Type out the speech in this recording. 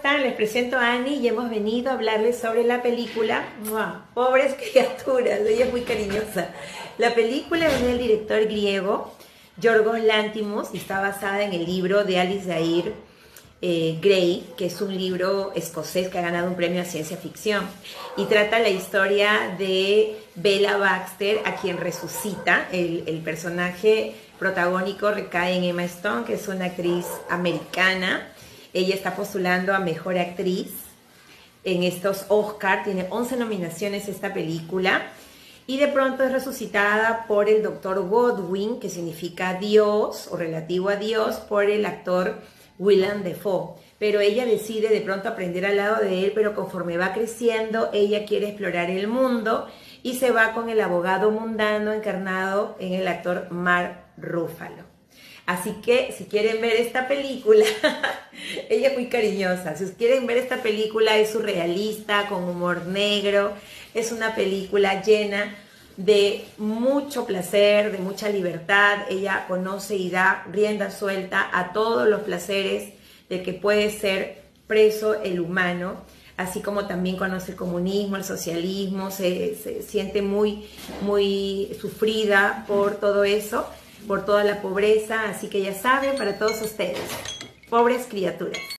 Les presento a Annie y hemos venido a hablarles sobre la película Pobres Criaturas. Ella es muy cariñosa. La película es del director griego Yorgos Lanthimos y está basada en el libro de Alice Zaire Grey, que es un libro escocés que ha ganado un premio a ciencia ficción y trata la historia de Bella Baxter, a quien resucita. El personaje protagónico recae en Emma Stone, que es una actriz americana. Ella está postulando a Mejor Actriz en estos Oscar. Tiene 11 nominaciones esta película. Y de pronto es resucitada por el Dr. Godwin, que significa Dios o relativo a Dios, por el actor Willem Dafoe. Pero ella decide de pronto aprender al lado de él, pero conforme va creciendo, ella quiere explorar el mundo y se va con el abogado mundano encarnado en el actor Mark Ruffalo. Así que si quieren ver esta película, ella es muy cariñosa, si quieren ver esta película es surrealista, con humor negro, es una película llena de mucho placer, de mucha libertad. Ella conoce y da rienda suelta a todos los placeres de que puede ser preso el humano, así como también conoce el comunismo, el socialismo, se siente muy sufrida por todo eso, por toda la pobreza. Así que ya saben, para todos ustedes, Pobres Criaturas.